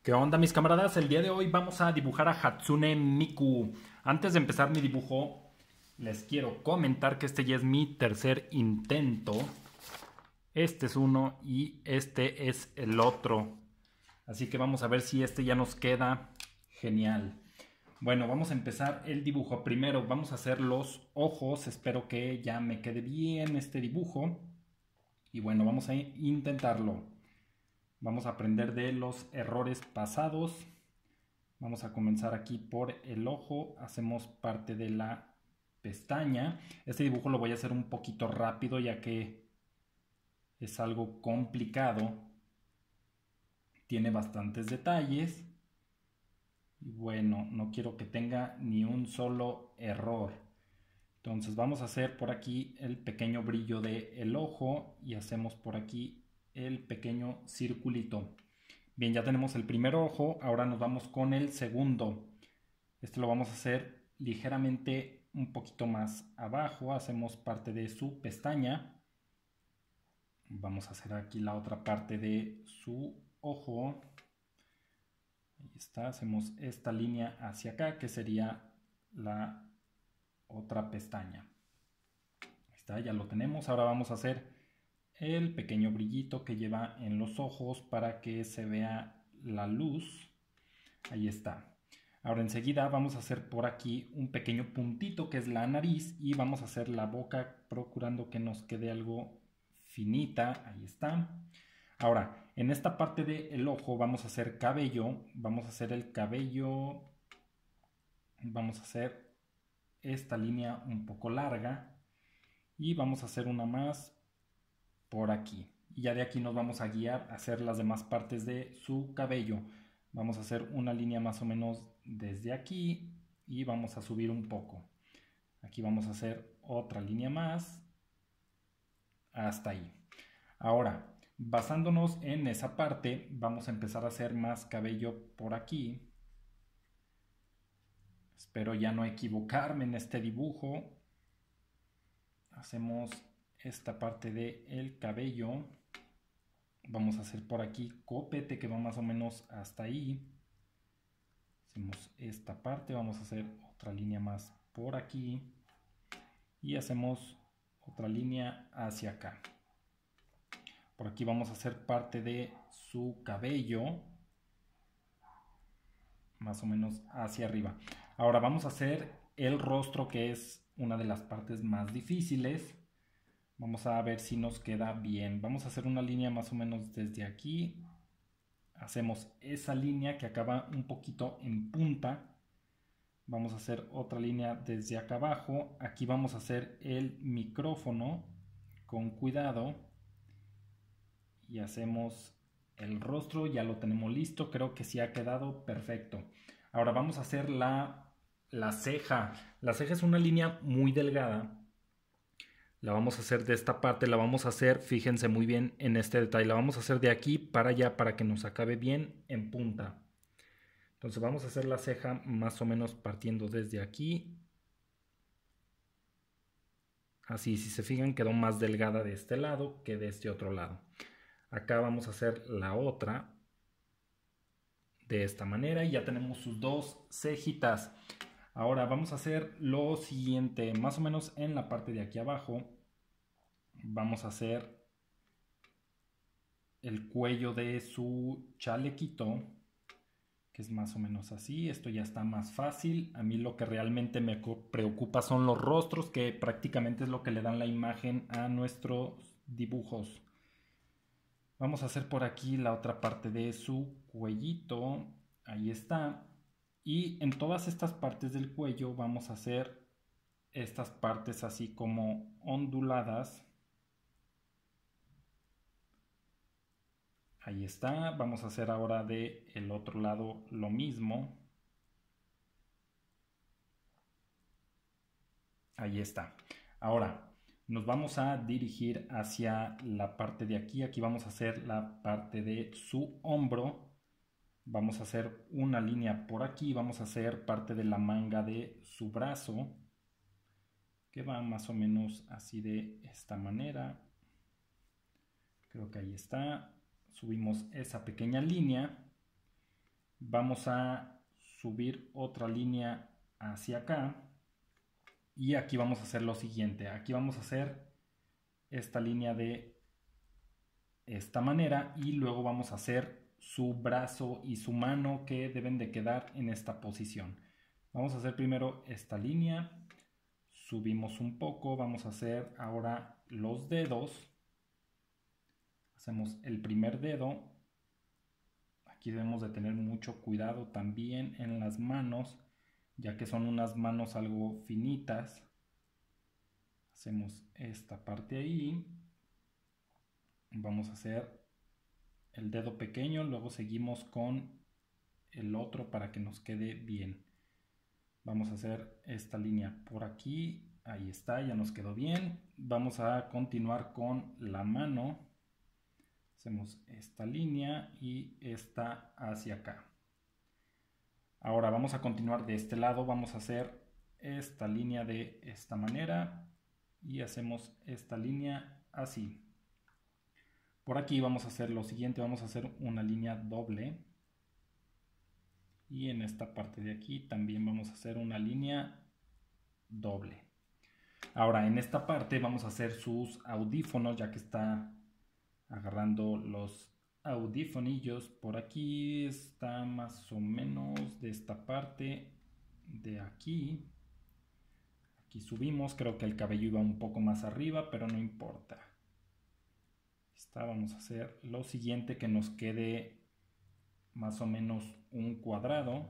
¿Qué onda, mis camaradas? El día de hoy vamos a dibujar a Hatsune Miku. Antes de empezar mi dibujo, les quiero comentar que este ya es mi tercer intento. Este es uno y este es el otro. Así que vamos a ver si este ya nos queda genial. Bueno, vamos a empezar el dibujo. Primero vamos a hacer los ojos. Espero que ya me quede bien este dibujo. Y bueno, vamos a intentarlo. Vamos a aprender de los errores pasados. Vamos a comenzar aquí por el ojo. Hacemos parte de la pestaña. Este dibujo lo voy a hacer un poquito rápido ya que es algo complicado. Tiene bastantes detalles. Y bueno, no quiero que tenga ni un solo error. Entonces vamos a hacer por aquí el pequeño brillo del ojo y hacemos por aquí el pequeño circulito. Bien, ya tenemos el primer ojo, ahora nos vamos con el segundo. Este lo vamos a hacer ligeramente un poquito más abajo, hacemos parte de su pestaña. Vamos a hacer aquí la otra parte de su ojo. Ahí está, hacemos esta línea hacia acá que sería la otra pestaña. Ahí está, ya lo tenemos. Ahora vamos a hacer el pequeño brillito que lleva en los ojos para que se vea la luz. Ahí está. Ahora enseguida vamos a hacer por aquí un pequeño puntito que es la nariz y vamos a hacer la boca procurando que nos quede algo finita. Ahí está. Ahora, en esta parte del ojo vamos a hacer cabello. Vamos a hacer el cabello. Vamos a hacer esta línea un poco larga. Y vamos a hacer una más por aquí. Y ya de aquí nos vamos a guiar a hacer las demás partes de su cabello. Vamos a hacer una línea más o menos desde aquí y vamos a subir un poco. Aquí vamos a hacer otra línea más hasta ahí. Ahora, basándonos en esa parte, vamos a empezar a hacer más cabello por aquí. Espero ya no equivocarme en este dibujo. Hacemos esta parte del cabello. Vamos a hacer por aquí copete que va más o menos hasta ahí. Hacemos esta parte, vamos a hacer otra línea más por aquí. Y hacemos otra línea hacia acá. Por aquí vamos a hacer parte de su cabello. Más o menos hacia arriba. Ahora vamos a hacer el rostro, que es una de las partes más difíciles. Vamos a ver si nos queda bien. Vamos a hacer una línea más o menos desde aquí. Hacemos esa línea que acaba un poquito en punta. Vamos a hacer otra línea desde acá abajo. Aquí vamos a hacer el micrófono con cuidado. Y hacemos el rostro. Ya lo tenemos listo. Creo que sí ha quedado perfecto. Ahora vamos a hacer la ceja. La ceja es una línea muy delgada. La vamos a hacer de esta parte, la vamos a hacer, fíjense muy bien en este detalle, la vamos a hacer de aquí para allá para que nos acabe bien en punta. Entonces vamos a hacer la ceja más o menos partiendo desde aquí. Así, si se fijan, quedó más delgada de este lado que de este otro lado. Acá vamos a hacer la otra de esta manera y ya tenemos sus dos cejitas. Ahora vamos a hacer lo siguiente, más o menos en la parte de aquí abajo. Vamos a hacer el cuello de su chalequito, que es más o menos así. Esto ya está más fácil. A mí lo que realmente me preocupa son los rostros, que prácticamente es lo que le dan la imagen a nuestros dibujos. Vamos a hacer por aquí la otra parte de su cuellito. Ahí está. Y en todas estas partes del cuello vamos a hacer estas partes así como onduladas. Ahí está. Vamos a hacer ahora del otro lado lo mismo. Ahí está. Ahora nos vamos a dirigir hacia la parte de aquí. Aquí vamos a hacer la parte de su hombro. Vamos a hacer una línea por aquí. Vamos a hacer parte de la manga de su brazo, que va más o menos así de esta manera. Creo que ahí está. Subimos esa pequeña línea Vamos a subir otra línea hacia acá. Y aquí vamos a hacer lo siguiente. Aquí vamos a hacer esta línea de esta manera. Y luego vamos a hacer su brazo y su mano que deben de quedar en esta posición. Vamos a hacer primero esta línea. Subimos un poco. Vamos a hacer ahora los dedos. Hacemos el primer dedo. Aquí debemos de tener mucho cuidado también en las manos, ya que son unas manos algo finitas. Hacemos esta parte ahí. Vamos a hacer el dedo pequeño, luego seguimos con el otro para que nos quede bien. Vamos a hacer esta línea por aquí. Ahí está, ya nos quedó bien. Vamos a continuar con la mano. Hacemos esta línea y esta hacia acá. Ahora vamos a continuar de este lado. Vamos a hacer esta línea de esta manera y hacemos esta línea así. Por aquí vamos a hacer lo siguiente. Vamos a hacer una línea doble. Y en esta parte de aquí también vamos a hacer una línea doble. Ahora en esta parte vamos a hacer sus audífonos, ya que está agarrando los audifonillos. Por aquí está más o menos de esta parte de aquí. Aquí subimos, creo que el cabello iba un poco más arriba, pero no importa. Vamos a hacer lo siguiente, que nos quede más o menos un cuadrado.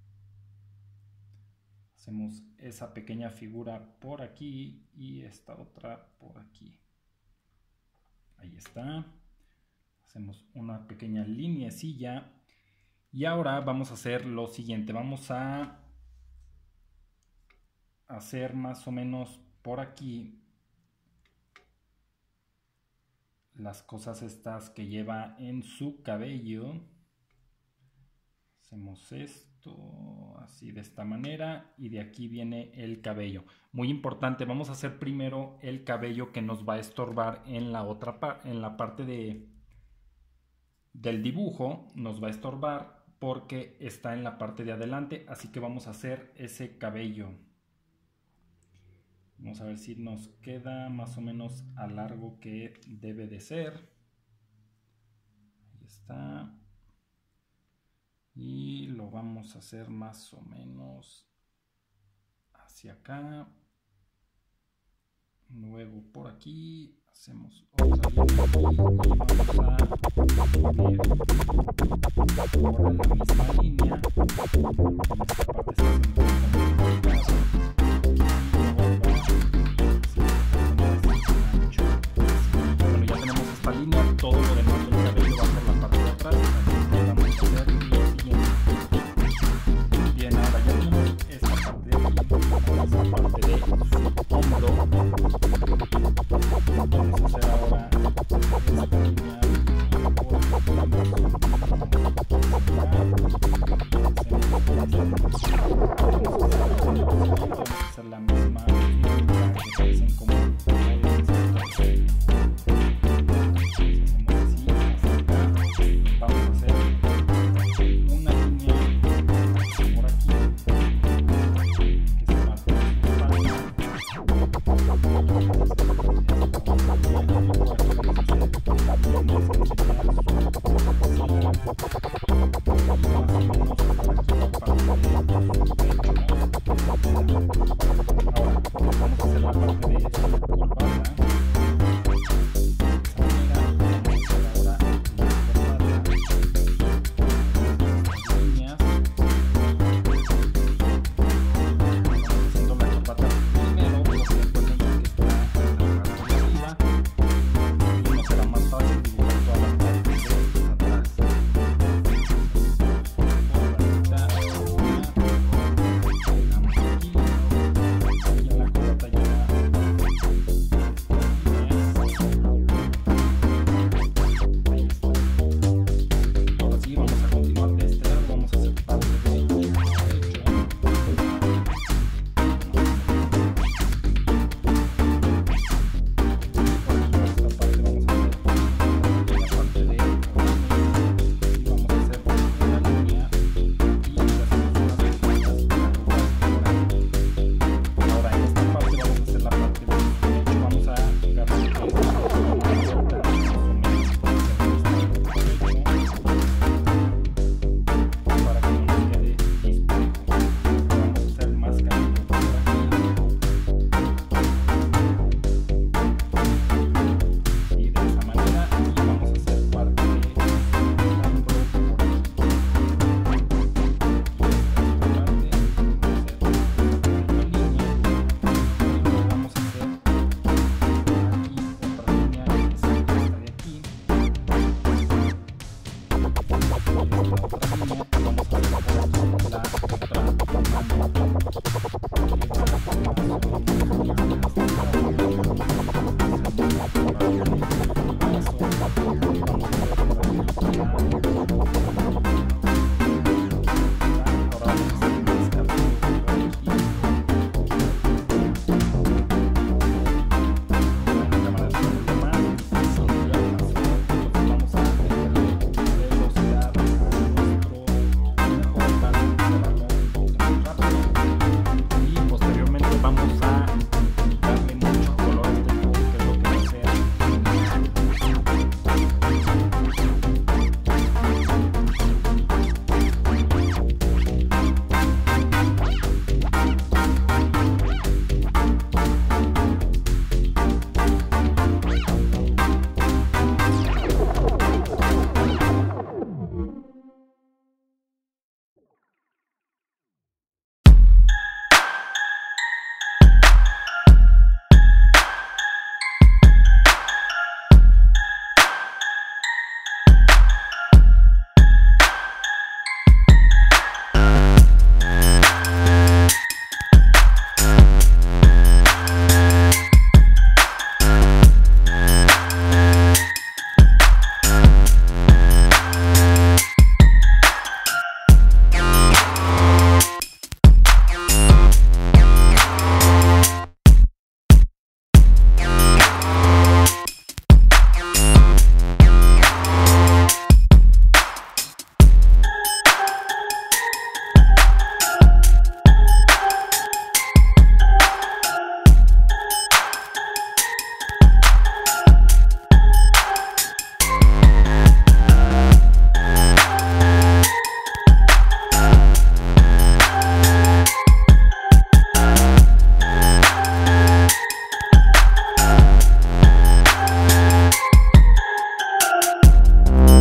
Hacemos esa pequeña figura por aquí y esta otra por aquí. Ahí está. Hacemos una pequeña lineecilla. Y ahora vamos a hacer lo siguiente. Vamos a hacer más o menos por aquí las cosas estas que lleva en su cabello. Hacemos esto así de esta manera y de aquí viene el cabello. Muy importante, vamos a hacer primero el cabello que nos va a estorbar en la otra en la parte del dibujo. Nos va a estorbar porque está en la parte de adelante, así que vamos a hacer ese cabello. Vamos a ver si nos queda más o menos a largo que debe de ser. Ahí está. Y lo vamos a hacer más o menos hacia acá. Luego por aquí hacemos otra línea y vamos a subir ahora la misma línea. En esta parte se hace bueno, ya tenemos esta línea, todo lo demás del cabello va por la parte de atrás, así que vamos a hacer lo siguiente. Bien, ahora ya tenemos esta parte de aquí, esta parte de su hombro. Vamos a hacer ahora esta línea vamos a hacer la misma figura que se hacen como ahora vamos a hacer la parte de esta corbata.